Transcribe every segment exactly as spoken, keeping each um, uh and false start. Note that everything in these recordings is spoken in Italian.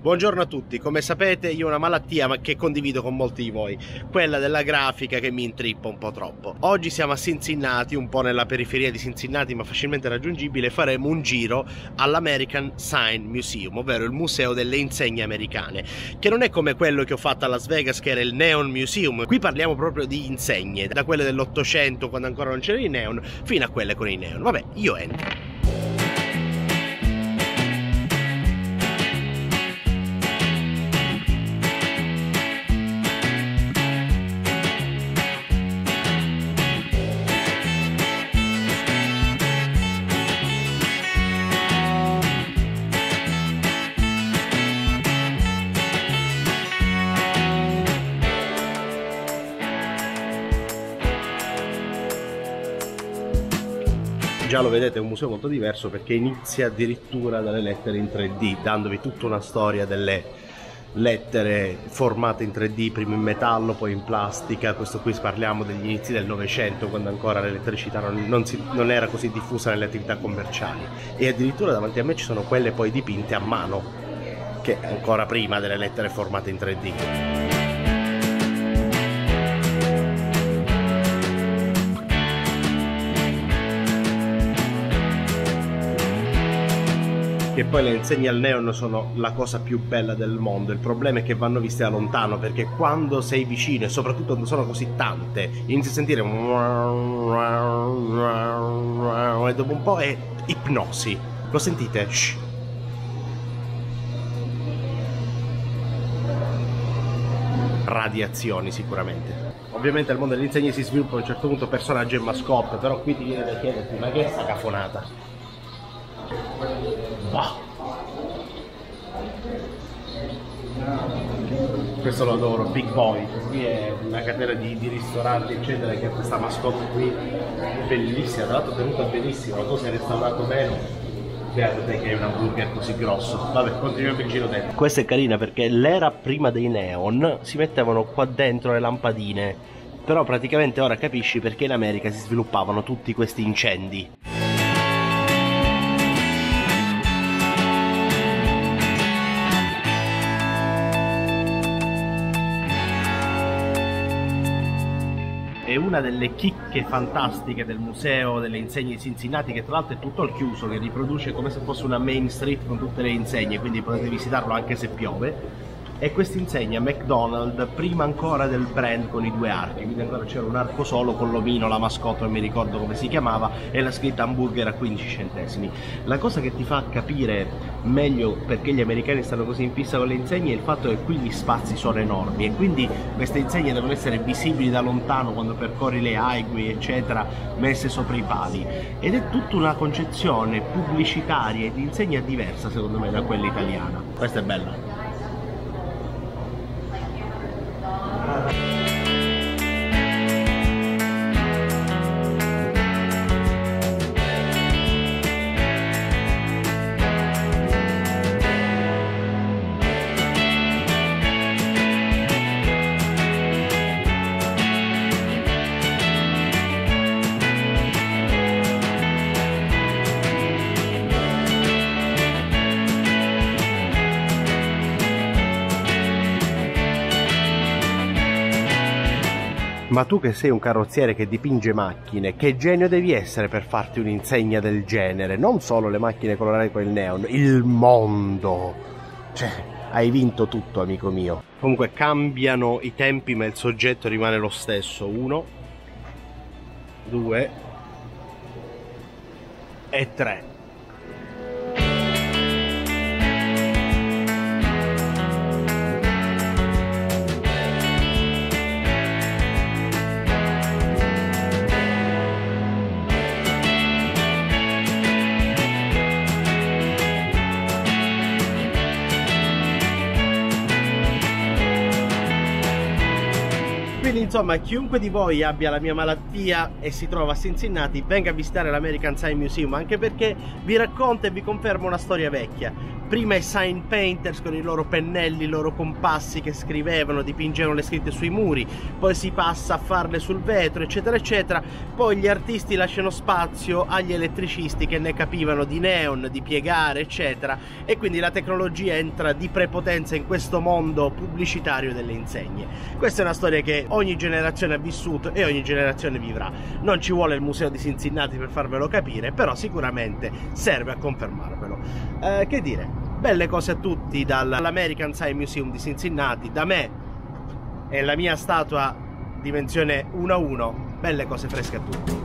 Buongiorno a tutti, come sapete io ho una malattia ma che condivido con molti di voi, quella della grafica che mi intrippa un po' troppo. Oggi siamo a Cincinnati, un po' nella periferia di Cincinnati ma facilmente raggiungibile, faremo un giro all'American Sign Museum, ovvero il museo delle insegne americane, che non è come quello che ho fatto a Las Vegas che era il Neon Museum. Qui parliamo proprio di insegne, da quelle dell'Ottocento quando ancora non c'erano i neon, fino a quelle con i neon. Vabbè, io entro. Già lo vedete, è un museo molto diverso perché inizia addirittura dalle lettere in tre D, dandovi tutta una storia delle lettere formate in tre D, prima in metallo, poi in plastica. Questo qui parliamo degli inizi del Novecento, quando ancora l'elettricità non, non, si, non era così diffusa nelle attività commerciali. E addirittura davanti a me ci sono quelle poi dipinte a mano, che è ancora prima delle lettere formate in tre D. Che poi le insegne al neon sono la cosa più bella del mondo. Il problema è che vanno viste da lontano, perché quando sei vicino e soprattutto quando sono così tante inizi a sentire e dopo un po' è ipnosi. Lo sentite? Shh. Radiazioni sicuramente. Ovviamente al mondo delle insegne si sviluppa a un certo punto personaggio e mascotte, però qui ti viene da chiederti ma che è sta cafonata? Bah. Questo lo adoro, Big Boy. Qui è una catena di, di ristoranti eccetera che ha questa mascotte qui bellissima, tra l'altro tenuta benissimo, non so se è restaurato bene. Guardate che è un hamburger così grosso. Vabbè, continuiamo il giro dentro. Questa è carina perché l'era prima dei neon si mettevano qua dentro le lampadine, però praticamente ora capisci perché in America si sviluppavano tutti questi incendi. È una delle chicche fantastiche del museo delle insegne di Cincinnati, che tra l'altro è tutto al chiuso, che riproduce come se fosse una main street con tutte le insegne, quindi potete visitarlo anche se piove. E questa insegna McDonald's, prima ancora del brand con i due archi, quindi ancora c'era un arco solo con l'omino, la mascotte, non mi ricordo come si chiamava, e la scritta hamburger a quindici centesimi. La cosa che ti fa capire meglio perché gli americani stanno così in fissa con le insegne è il fatto che qui gli spazi sono enormi e quindi queste insegne devono essere visibili da lontano quando percorri le highway eccetera, messe sopra i pali, ed è tutta una concezione pubblicitaria e di insegna diversa secondo me da quella italiana. Questa è bella. Ma tu che sei un carrozziere che dipinge macchine, che genio devi essere per farti un'insegna del genere? Non solo le macchine colorate con il neon, il mondo! Cioè, hai vinto tutto, amico mio. Comunque cambiano i tempi ma il soggetto rimane lo stesso. Uno, due e tre. Quindi insomma, chiunque di voi abbia la mia malattia e si trova a Cincinnati, venga a visitare l'American Sign Museum, anche perché vi racconta e vi conferma una storia vecchia. Prima i sign painters con i loro pennelli, i loro compassi che scrivevano, dipingevano le scritte sui muri, poi si passa a farle sul vetro, eccetera eccetera. Poi gli artisti lasciano spazio agli elettricisti che ne capivano di neon, di piegare, eccetera, e quindi la tecnologia entra di prepotenza in questo mondo pubblicitario delle insegne. Questa è una storia che ogni generazione ha vissuto e ogni generazione vivrà. Non ci vuole il museo di Cincinnati per farvelo capire, però sicuramente serve a confermarvelo. Eh, che dire? Belle cose a tutti dall'American Sign Museum di Cincinnati, da me e la mia statua dimensione uno a uno, belle cose fresche a tutti.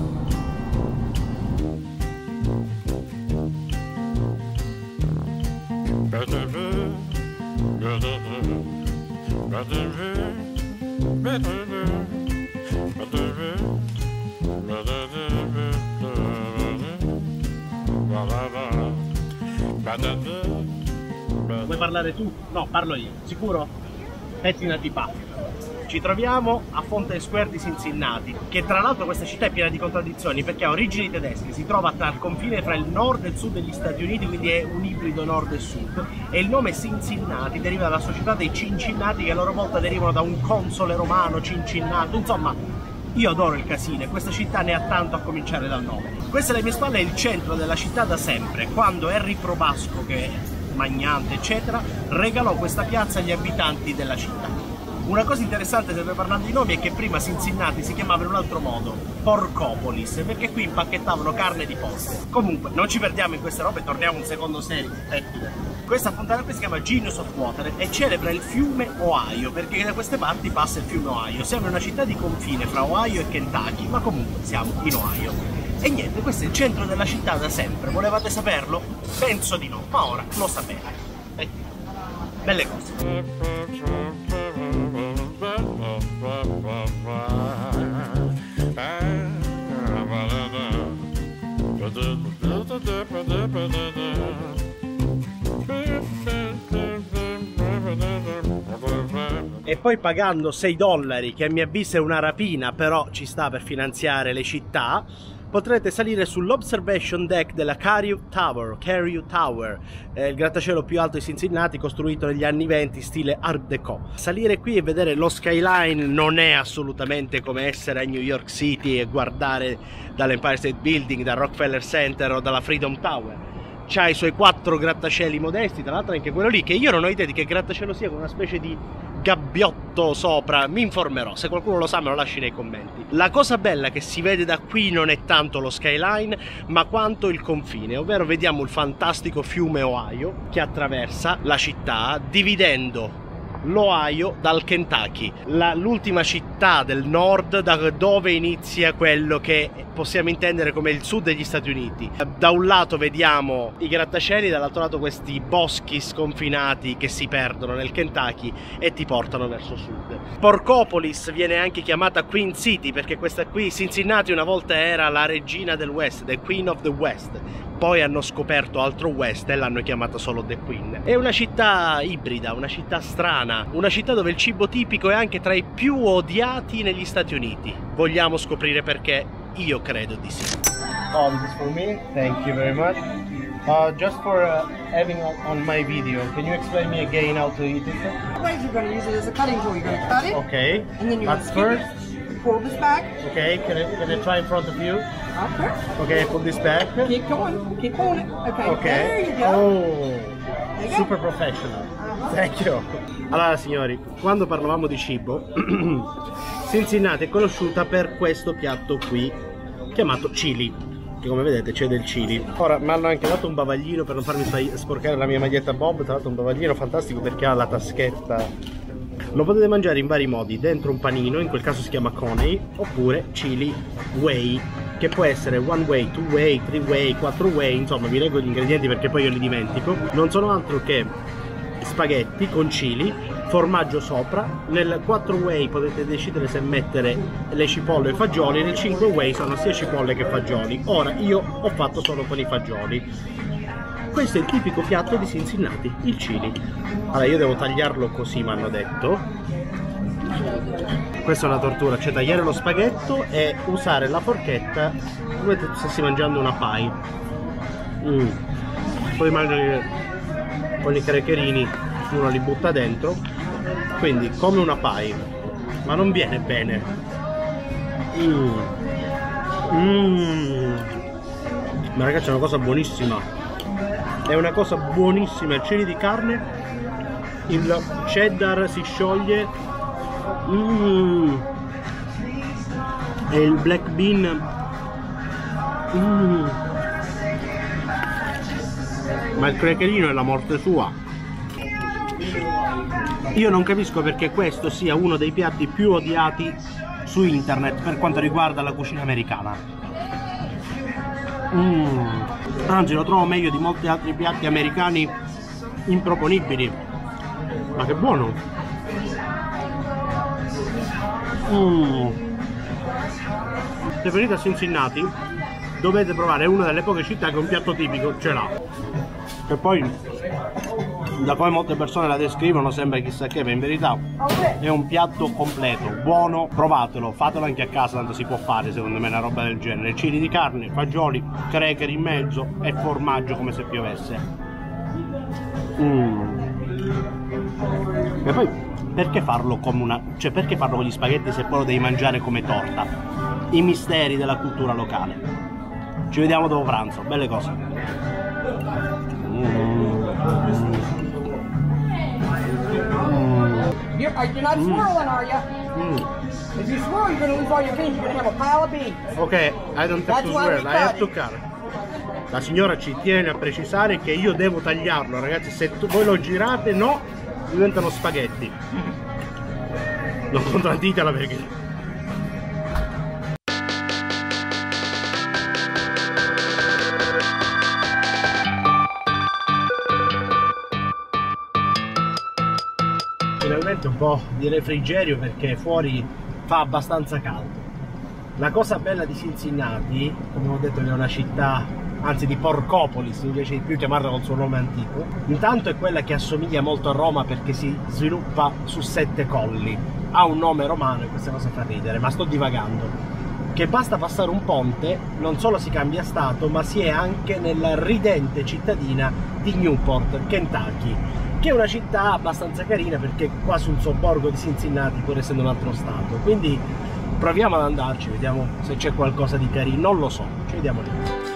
Vuoi parlare tu? No, parlo io. Sicuro? Pettina di pa. Ci troviamo a Fountain Square di Cincinnati, che tra l'altro questa città è piena di contraddizioni perché ha origini tedesche, si trova tra il confine fra il nord e il sud degli Stati Uniti, quindi è un ibrido nord e sud, e il nome Cincinnati deriva dalla società dei Cincinnati, che a loro volta derivano da un console romano, Cincinnato. Insomma, io adoro il casino e questa città ne ha tanto a cominciare dal nome. Questa alle mie spalle è il centro della città da sempre, quando Henry Probasco, che è magnante eccetera, regalò questa piazza agli abitanti della città. Una cosa interessante, sempre parlando di nomi, è che prima Cincinnati si chiamava in un altro modo, Porcopolis, perché qui impacchettavano carne di porco. Comunque, non ci perdiamo in queste robe, torniamo un secondo serio. Questa fontana qui si chiama Genius of Water e celebra il fiume Ohio, perché da queste parti passa il fiume Ohio. Siamo in una città di confine fra Ohio e Kentucky, ma comunque siamo in Ohio. E niente, questo è il centro della città da sempre. Volevate saperlo? Penso di no, ma ora lo sapete. Eh, belle cose. E poi pagando sei dollari, che a mio avviso è una rapina, però ci sta per finanziare le città, potrete salire sull'observation deck della Carew Tower, Carew Tower, eh, il grattacielo più alto di Cincinnati, costruito negli anni venti, stile Art Deco. Salire qui e vedere lo skyline non è assolutamente come essere a New York City e guardare dall'Empire State Building, dal Rockefeller Center o dalla Freedom Tower. C'ha i suoi quattro grattacieli modesti, tra l'altro anche quello lì, che io non ho idea di che grattacielo sia, con una specie di gabbiotto sopra. Mi informerò, se qualcuno lo sa me lo lasci nei commenti. La cosa bella che si vede da qui non è tanto lo skyline, ma quanto il confine, ovvero vediamo il fantastico fiume Ohio che attraversa la città, dividendo l'Ohio dal Kentucky, l'ultima città del nord da dove inizia quello che possiamo intendere come il sud degli Stati Uniti. Da un lato vediamo i grattacieli, dall'altro lato questi boschi sconfinati che si perdono nel Kentucky e ti portano verso sud. Porcopolis viene anche chiamata Queen City perché questa qui, Cincinnati, una volta era la regina del West, the Queen of the West. Poi hanno scoperto altro West e l'hanno chiamata solo The Queen. È una città ibrida, una città strana, una città dove il cibo tipico è anche tra i più odiati negli Stati Uniti. Vogliamo scoprire perché? Io credo di sì. Oh, this is for me. Thank you very much. Uh, just for uh, having on my video, can you explain me again how to eat it? The way you're going to use it is a cutting tool. You're going to cut it. Okay. And then you're That's going to first. Pull this back. Okay, can I, can I try in front of you? Okay. Okay, pull this back. Keep going. Keep pulling it. Okay. Okay. There you go. Oh, There you go. super professional. Uh-huh. Thank you. Allora signori, quando parlavamo di cibo, Cincinnati è conosciuta per questo piatto qui, chiamato chili, che come vedete c'è del chili. Ora mi hanno anche dato un bavaglino per non farmi sporcare la mia maglietta Bob, tra l'altro un bavaglino fantastico perché ha la taschetta. Lo potete mangiare in vari modi, dentro un panino, in quel caso si chiama coney, oppure chili way, che può essere one way, two way, three way, quattro way, insomma vi leggo gli ingredienti perché poi io li dimentico. Non sono altro che spaghetti con chili, formaggio sopra. Nel quattro way potete decidere se mettere le cipolle e i fagioli, nel cinque way sono sia cipolle che fagioli. Ora io ho fatto solo con i fagioli. Questo è il tipico piatto di Cincinnati, il chili. Allora io devo tagliarlo così, mi hanno detto. Questa è una tortura, cioè tagliare lo spaghetto e usare la forchetta come se stessi mangiando una pie. Mm. Poi magari con i cracherini uno li butta dentro, quindi come una pie, ma non viene bene. Mm. Mm. Ma ragazzi, è una cosa buonissima, è una cosa buonissima. Il chili di carne, il cheddar si scioglie, mm. e il black bean, mm. ma il cracherino è la morte sua. Io non capisco perché questo sia uno dei piatti più odiati su internet per quanto riguarda la cucina americana. Mm. Anzi, lo trovo meglio di molti altri piatti americani improponibili. Ma che buono! Mm. Se venite a Cincinnati dovete provare, una delle poche città che un piatto tipico ce l'ha. E poi, da come molte persone la descrivono, sembra chissà che, ma in verità è un piatto completo, buono. Provatelo, fatelo anche a casa, tanto si può fare secondo me una roba del genere. Chili di carne, fagioli, cracker in mezzo e formaggio come se piovesse. Mm. E poi perché farlo come una, cioè perché farlo con gli spaghetti se poi lo devi mangiare come torta? I misteri della cultura locale. Ci vediamo dopo pranzo, belle cose. Mm. You're, are you not swirling, are you? Mm. If you swirl, you're going to lose all your beans. You're going to have a pile of beans. Ok, I don't have That's to why swear, we I have cut to it. cut. La signora ci tiene a precisare che io devo tagliarlo, ragazzi. Se tu, voi lo girate, no, diventano spaghetti. Non contradditela perché... Finalmente un po' di refrigerio perché fuori fa abbastanza caldo. La cosa bella di Cincinnati, come ho detto, che è una città, anzi di Porcopolis, mi piace di più chiamarla col suo nome antico, intanto è quella che assomiglia molto a Roma perché si sviluppa su sette colli. Ha un nome romano e questa cosa fa ridere, ma sto divagando. Che basta passare un ponte, non solo si cambia stato, ma si è anche nella ridente cittadina di Newport, Kentucky, che è una città abbastanza carina perché è quasi un sobborgo di Cincinnati pur essendo un altro stato. Quindi proviamo ad andarci, vediamo se c'è qualcosa di carino, non lo so, ci vediamo lì.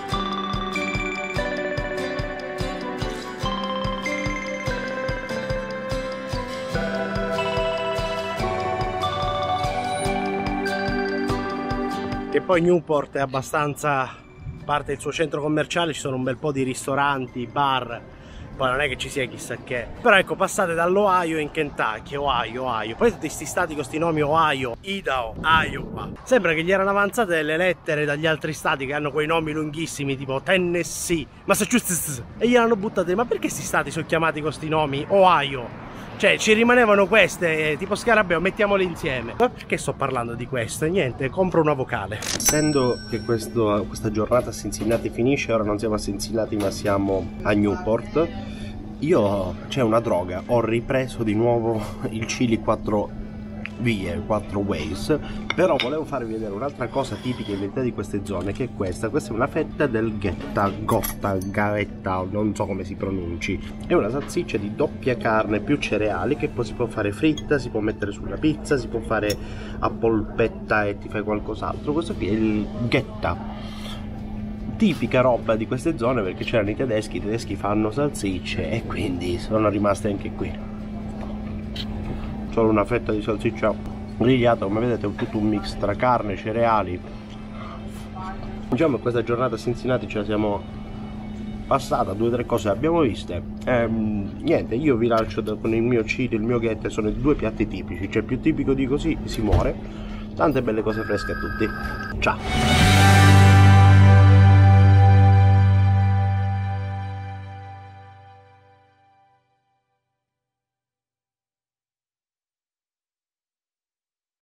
Che poi Newport è abbastanza, a parte il suo centro commerciale, ci sono un bel po' di ristoranti, bar, poi non è che ci sia chissà che. Però ecco, passate dall'Ohio in Kentucky, Ohio, Ohio, poi tutti questi stati con questi nomi, Ohio, Idaho, Iowa. Sembra che gli erano avanzate delle lettere dagli altri stati che hanno quei nomi lunghissimi tipo Tennessee, Massachusetts, e gli hanno buttate. Ma perché questi stati sono chiamati con questi nomi? Ohio. Cioè ci rimanevano queste, tipo scarabeo, mettiamole insieme. Ma perché sto parlando di questo? Niente, compro una vocale. Essendo che questo, questa giornata a Cincinnati finisce, ora non siamo a Cincinnati ma siamo a Newport, io, c'è una droga, ho ripreso di nuovo il chili quattro vie, quattro ways, però volevo farvi vedere un'altra cosa tipica in verità di queste zone, che è questa. Questa è una fetta del ghetta, gotta, garetta, non so come si pronunci. È una salsiccia di doppia carne più cereali che poi si può fare fritta, si può mettere sulla pizza, si può fare a polpetta e ti fai qualcos'altro. Questo qui è il ghetta, tipica roba di queste zone perché c'erano i tedeschi, i tedeschi fanno salsicce e quindi sono rimaste anche qui. Solo una fetta di salsiccia grigliata, come vedete è tutto un mix tra carne, cereali. Diciamo che questa giornata a Cincinnati ce la siamo passata, due o tre cose abbiamo viste. Ehm, niente, io vi lascio con il mio chili, il mio ghetta, sono i due piatti tipici, cioè più tipico di così si muore. Tante belle cose fresche a tutti, ciao!